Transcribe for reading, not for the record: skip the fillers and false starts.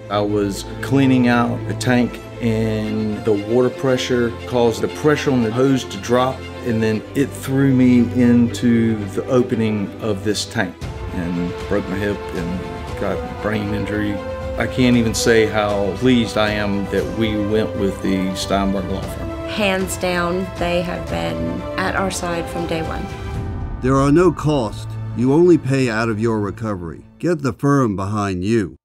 I was cleaning out a tank and the water pressure caused the pressure on the hose to drop, and then it threw me into the opening of this tank and broke my hip and got a brain injury. I can't even say how pleased I am that we went with the Steinberg law firm. Hands down, they have been at our side from day one. There are no costs. You only pay out of your recovery. Get the firm behind you.